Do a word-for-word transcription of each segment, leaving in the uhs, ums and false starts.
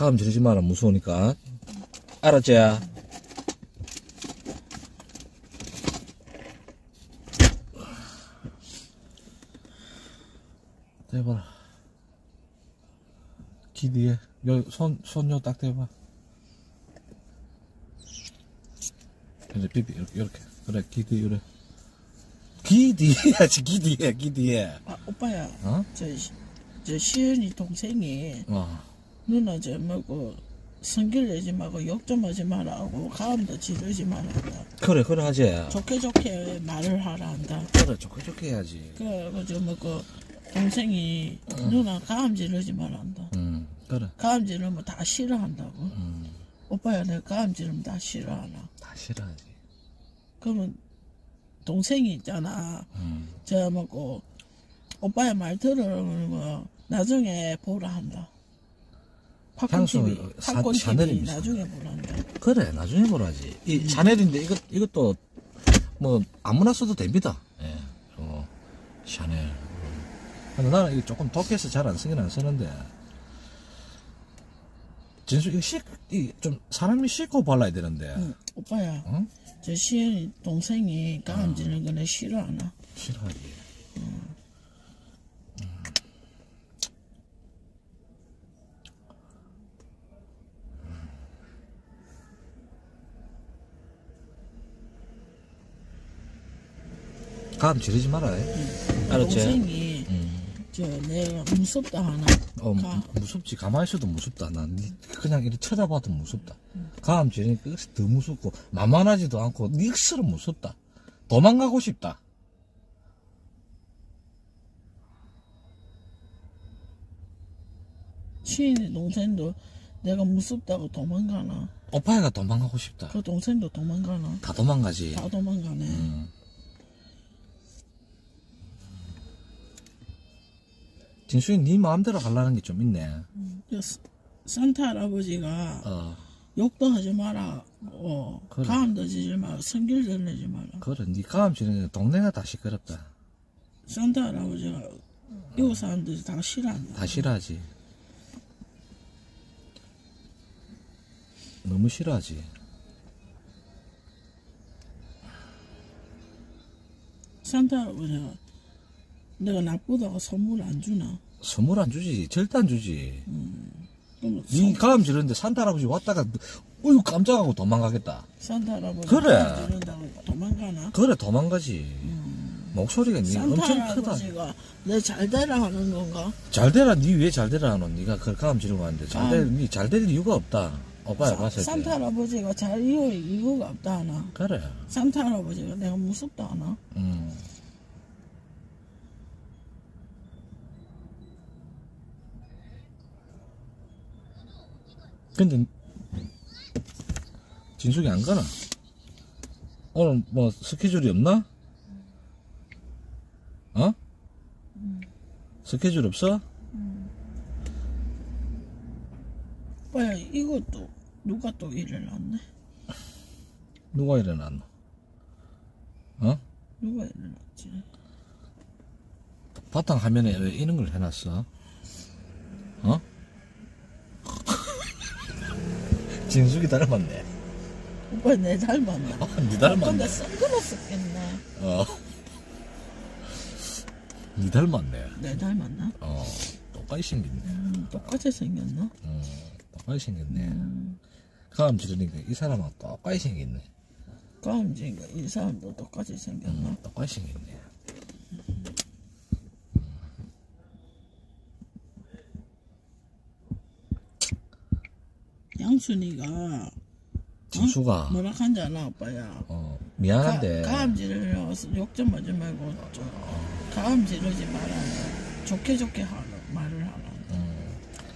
가음 지르지 마라, 무서우니까. 알았지? 대봐라. 귀 뒤에. 요, 손, 손 요 딱 대봐. 이제 비비, 이렇게, 이렇게. 그래, 귀 뒤에, 이래. 귀 뒤에야지, 귀 뒤에, 귀 뒤에. 아, 오빠야. 어? 저, 저, 시은이 동생이, 어. 누나 저, 뭐고, 성질 내지 말고 욕 좀 하지 말라고, 가음도 지르지 말라고. 그래, 그래, 하지. 좋게 좋게 말을 하라 한다. 그래, 좋게 좋게 해야지. 그래가지고, 저, 뭐고, 동생이, 응. 누나 가음 지르지 말란다. 응, 그래. 가음 지르면 다 싫어한다고. 응. 오빠야, 내가 가음 지르면 다 싫어하나. 다 싫어하지. 그러면, 동생이 있잖아. 응. 저, 뭐고, 오빠의 말 들으면 뭐, 나중에 보라 한다. 팝콘 티비, 팝콘 티비 나중에 보란다. 그래, 나중에 보라지. 이 음. 샤넬인데, 이것, 이것도, 뭐, 아무나 써도 됩니다. 예. 어, 샤넬. 근데 나는 이거 조금 독해서 잘 안 쓰긴 안 쓰는데. 진수, 이거 씻, 이, 좀, 사람이 씻고 발라야 되는데. 응, 오빠야. 응? 저 시은이 동생이 가음 지르는 거 내 싫어하나? 싫어하지. 응. 음. 가음 지르지 말아. 응. 알았지? 동생이, 응. 저, 내가 무섭다 하나? 어, 가. 무섭지. 가만히 있어도 무섭다. 난 그냥 이렇게 쳐다봐도 무섭다. 응. 가음 지르니까 더 무섭고, 만만하지도 않고, 닉스는 무섭다. 도망가고 싶다. 시인이 동생도 내가 무섭다고 도망가나? 오빠가 도망가고 싶다. 그 동생도 도망가나? 다 도망가지. 다 도망가네. 음. 진수이 네 마음대로 하려는 게 좀 있네. 음, 산타 할아버지가 어. 욕도 하지 마라. 어, 그래. 가음도 지지 마라. 성질도 내지 마라. 그래, 네 가음 지르는 동네가 다 시끄럽다. 산타 할아버지가 이웃 사람들이 다 싫어한다. 다 싫어하지. 너무 싫어하지. 산타 할아버지가 내가 나쁘다고 선물 안 주나? 선물 안 주지. 절대 안 주지. 음. 네 선... 가음 지르는데 산타 할아버지 왔다가 어휴 깜짝하고 도망가겠다. 산타 할아버지 그래. 가음 지른다고 도망가나? 그래, 도망가지. 음. 목소리가 니 엄청 크다. 산타 할아버지가 내 잘되라 하는 건가? 잘되라, 니 왜 잘되라 하노? 니가 그 가음 지르고 하는데 잘될, 니 잘될 이유가 없다. 오빠야 봤을 때. 산타 할아버지가 잘 이유, 이유가 없다 하나? 그래. 산타 할아버지가 내가 무섭다 하나? 음. 근데 진숙이 안 가나? 오늘 뭐 스케줄이 없나? 어? 음. 스케줄 없어? 음. 오빠야, 이것도 누가 또 일어났네? 누가 일어났노? 어? 누가 일어났지? 바탕 화면에 왜 이런 걸 해놨어? 어? 진숙이 닮았네. 오빠 내 닮았나? 아, 니 닮았네. 근데 선글라스 꼈네. 어. 니 닮았네. 내 닮았나? 어. 똑같이 생겼네. 음, 똑같이 생겼나? 어. 똑같이 생겼네. 음. 가음 지르니까 이 사람하고 똑같이 생겼네. 가음 지르니까 이 사람도 똑같이 생겼나? 음, 똑같이 생겼네. 음. 양순이가 진수가 어? 뭐라 한지 아나 오빠야. 어 미안한데 가, 가음 지르려서 욕 좀 하지 말고 좀 어. 가음 지르지 말아. 좋게 좋게 하라 말을 하라. 음.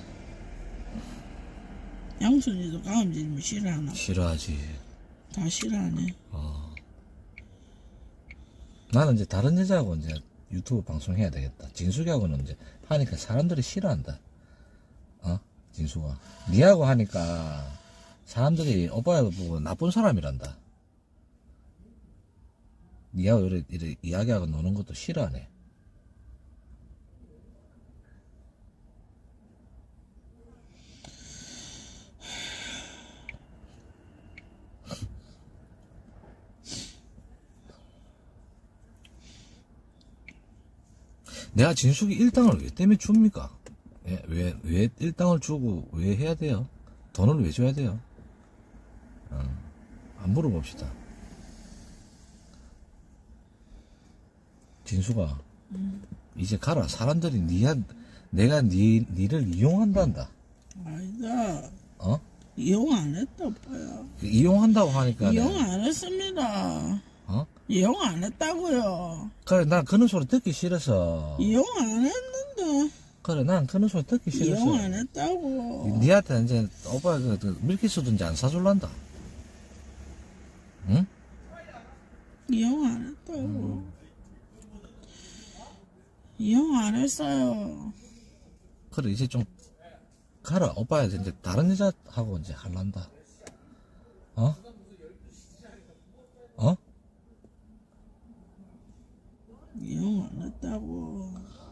양순이도 가음 지르면 싫어하나? 싫어하지. 다 싫어하네. 어. 나는 이제 다른 여자하고 이제 유튜브 방송해야 되겠다. 진숙이하고는 이제 하니까 사람들이 싫어한다. 어? 진수가 니하고 하니까 사람들이 오빠하고 보고 나쁜 사람이란다. 니하고 이래, 이래 이야기하고 노는 것도 싫어하네. 내가 진숙이 일당을 왜 때문에 줍니까? 예, 왜, 왜 일당을 주고 왜 해야 돼요? 돈을 왜 줘야 돼요? 어, 안 물어봅시다. 진수가, 음. 이제 가라. 사람들이 니야, 내가 니, 니를 이용한단다. 아니다. 어? 이용 안 했다, 오빠야. 이용한다고 하니까. 이용 내가, 안 했습니다. 어? 이용 안 했다고요. 그래, 난 그런 소리 듣기 싫어서. 이용 안 했는데. 그래, 난 그런 소리 듣기 싫어서. 이용 안 했다고. 니한테 이제, 오빠가 그, 그 밀키스든지 안 사줄란다. 응? 이용 안 했다고. 음. 이용 안 했어요. 그래, 이제 좀, 가라. 오빠야, 이제 다른 여자하고 이제 할란다. 어? 어? 이용 안 했다고.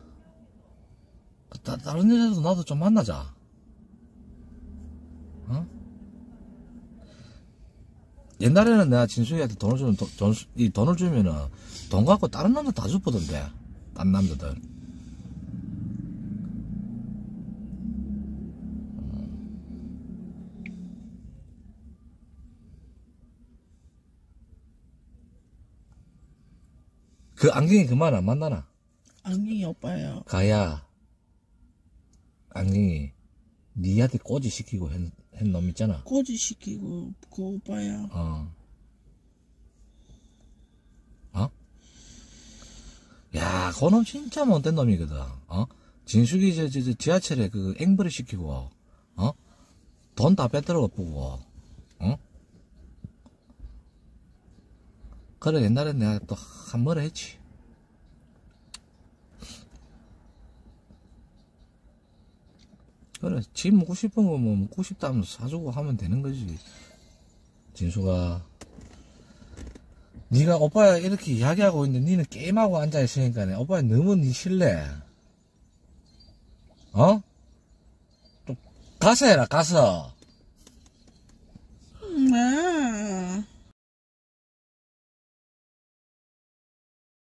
다, 다른 여자도 나도 좀 만나자. 어? 옛날에는 내가 진수이한테 돈을 주면, 돈, 돈, 이 돈을 주면은, 돈 갖고 다른 남자 다 줬거든데. 딴 남자들. 그 안경이 그만 안 만나나? 안경이 오빠예요. 가야, 안경이, 니한테 꼬지 시키고 했, 했 놈 있잖아. 꼬지 시키고, 그 오빠야. 어. 어? 야, 그놈 진짜 못된 놈이거든. 어? 진숙이 저, 저, 저 지하철에 그 앵벌이 시키고, 어? 돈 다 빼들어 보고, 어? 그래, 옛날에 내가 또 한 번 했지. 그래, 지 먹고 싶은 거 뭐 먹고 싶다면 사주고 하면 되는 거지. 진수가. 니가 오빠야 이렇게 이야기하고 있는데 니는 게임하고 앉아있으니까 오빠야 너무 니 실례. 어? 좀 가서 해라, 가서.